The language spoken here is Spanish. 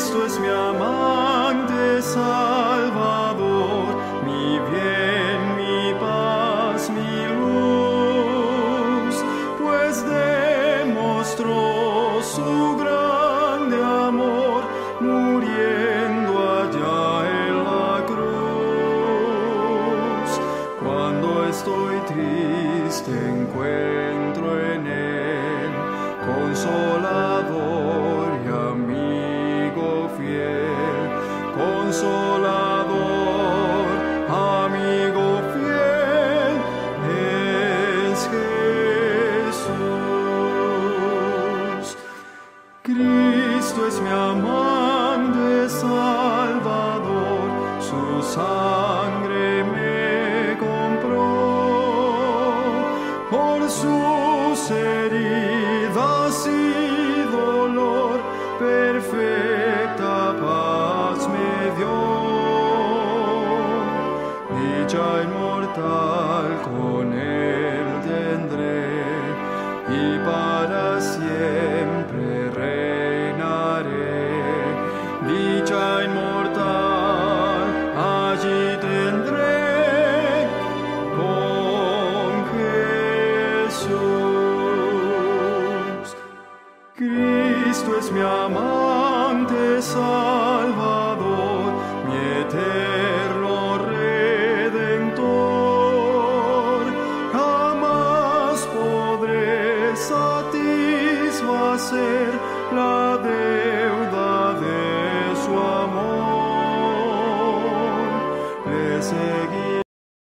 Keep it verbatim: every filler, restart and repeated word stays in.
Cristo es mi amante Salvador, mi bien, mi paz, mi luz, pues demostró su grande amor muriendo allá en la cruz. Cuando estoy triste encuentro en él consolador y amigo fiel, consolador, amigo fiel, es Jesús. Cristo es mi amante Salvador, su sangre me compró, por sus heridas y dolor perfecta paz me dio. Dicha inmortal con él tendré y para siempre reinaré. Dicha inmortal allí tendré con Jesús. Cristo es mi amante Salvador, mi eterno Redentor. Jamás podré satisfacer la deuda de su amor. Le seguiré.